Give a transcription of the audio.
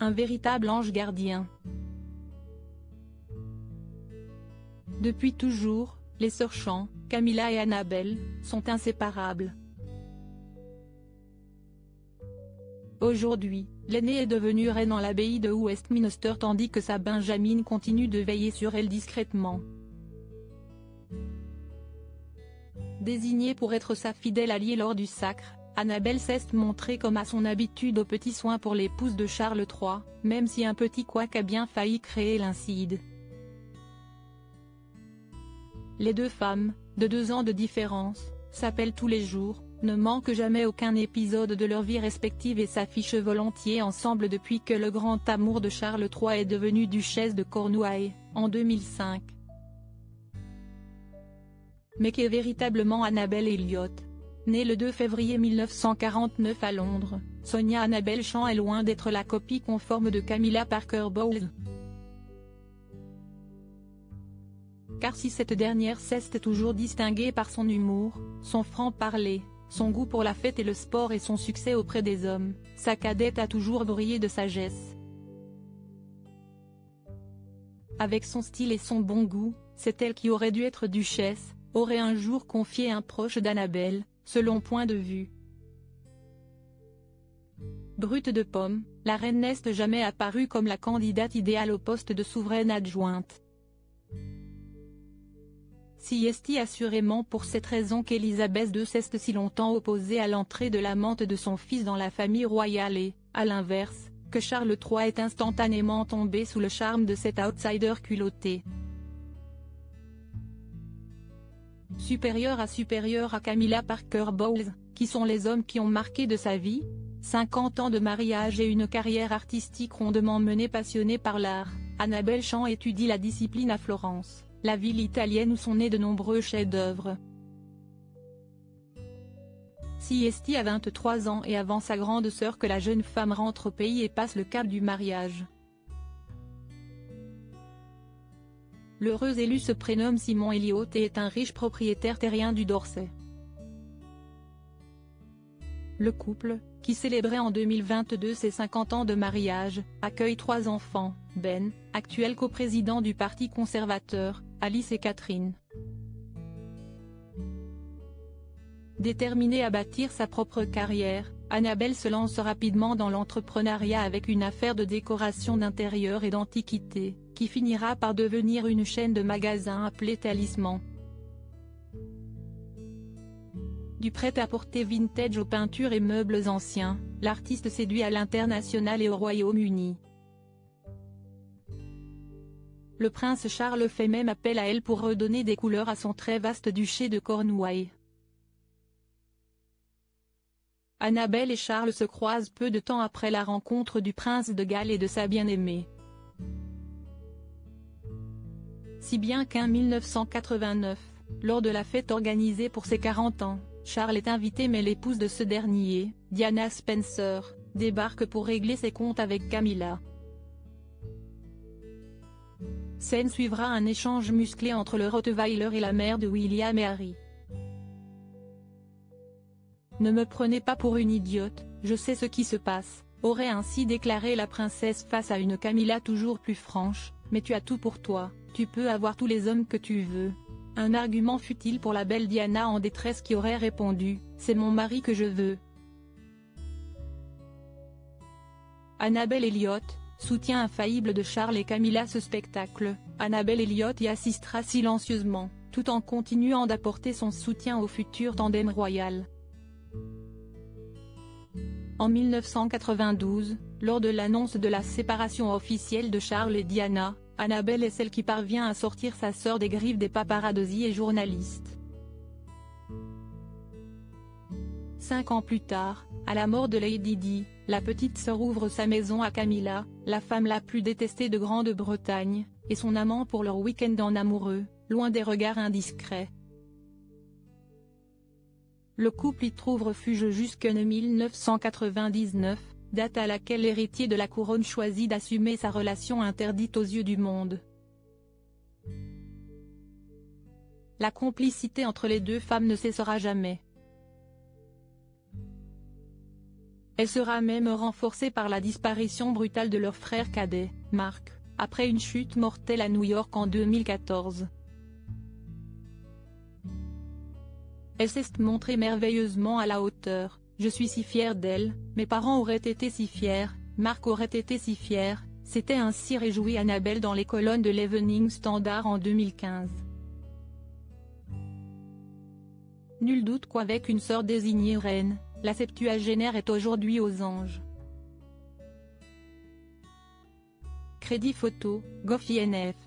un véritable ange gardien. Depuis toujours, les sœurs Chant, Camilla et Annabelle, sont inséparables. Aujourd'hui, l'aînée est devenue reine en l'abbaye de Westminster tandis que sa Benjamin continue de veiller sur elle discrètement. Désignée pour être sa fidèle alliée lors du sacre, Annabelle s'est montrée comme à son habitude aux petits soins pour l'épouse de Charles III, même si un petit couac a bien failli créer l'incide. Les deux femmes, de 2 ans de différence, s'appellent tous les jours, ne manquent jamais aucun épisode de leur vie respective et s'affichent volontiers ensemble depuis que le grand amour de Charles III est devenu duchesse de Cornouailles, en 2005. Mais qu'est véritablement Annabelle Elliot? Née le 2 février 1949 à Londres, Sonia Annabelle Chant est loin d'être la copie conforme de Camilla Parker Bowles. Car si cette dernière s'est toujours distinguée par son humour, son franc-parler, son goût pour la fête et le sport et son succès auprès des hommes, sa cadette a toujours brillé de sagesse. Avec son style et son bon goût, c'est elle qui aurait dû être duchesse, aurait un jour confié un proche d'Annabelle, selon point de vue. Brute de pomme, la reine n'est jamais apparue comme la candidate idéale au poste de souveraine adjointe. Si est assurément pour cette raison qu'Élisabeth II s'est si longtemps opposée à l'entrée de l'amante de son fils dans la famille royale et, à l'inverse, que Charles III est instantanément tombé sous le charme de cet outsider culotté. Supérieur à Camilla Parker Bowles, qui sont les hommes qui ont marqué de sa vie? 50 ans de mariage et une carrière artistique rondement menée passionnée par l'art, Annabelle Chant étudie la discipline à Florence, la ville italienne où sont nés de nombreux chefs-d'œuvre. Si est à 23 ans et avant sa grande sœur que la jeune femme rentre au pays et passe le cap du mariage. L'heureux élu se prénomme Simon Elliot et est un riche propriétaire terrien du Dorset. Le couple, qui célébrait en 2022 ses 50 ans de mariage, accueille 3 enfants, Ben, actuel coprésident du Parti conservateur, Alice et Catherine. Déterminée à bâtir sa propre carrière, Annabelle se lance rapidement dans l'entrepreneuriat avec une affaire de décoration d'intérieur et d'antiquités, qui finira par devenir une chaîne de magasins appelée Talisman. Du prêt-à-porter vintage aux peintures et meubles anciens, l'artiste séduit à l'international et au Royaume-Uni. Le prince Charles fait même appel à elle pour redonner des couleurs à son très vaste duché de Cornouailles. Annabelle et Charles se croisent peu de temps après la rencontre du prince de Galles et de sa bien-aimée. Si bien qu'en 1989, lors de la fête organisée pour ses 40 ans, Charles est invité mais l'épouse de ce dernier, Diana Spencer, débarque pour régler ses comptes avec Camilla. Scène suivra un échange musclé entre le Rottweiler et la mère de William et Harry. « Ne me prenez pas pour une idiote, je sais ce qui se passe », aurait ainsi déclaré la princesse face à une Camilla toujours plus franche, « mais tu as tout pour toi, tu peux avoir tous les hommes que tu veux ». Un argument futile pour la belle Diana en détresse qui aurait répondu « c'est mon mari que je veux ». Annabelle Elliot, soutien infaillible de Charles et Camilla. Ce spectacle, Annabelle Elliot y assistera silencieusement, tout en continuant d'apporter son soutien au futur tandem royal. En 1992, lors de l'annonce de la séparation officielle de Charles et Diana, Annabelle est celle qui parvient à sortir sa sœur des griffes des paparazzi et journalistes. 5 ans plus tard, à la mort de Lady Di, la petite sœur ouvre sa maison à Camilla, la femme la plus détestée de Grande-Bretagne, et son amant pour leur week-end en amoureux, loin des regards indiscrets. Le couple y trouve refuge jusqu'en 1999, date à laquelle l'héritier de la couronne choisit d'assumer sa relation interdite aux yeux du monde. La complicité entre les deux femmes ne cessera jamais. Elle sera même renforcée par la disparition brutale de leur frère cadet, Mark, après une chute mortelle à New York en 2014. Elle s'est montrée merveilleusement à la hauteur. Je suis si fière d'elle, mes parents auraient été si fiers, Mark aurait été si fier, s'était ainsi réjouie Annabelle dans les colonnes de l'Evening Standard en 2015. Nul doute qu'avec une sœur désignée reine, la septuagénaire est aujourd'hui aux anges. Crédit photo, GoFINF.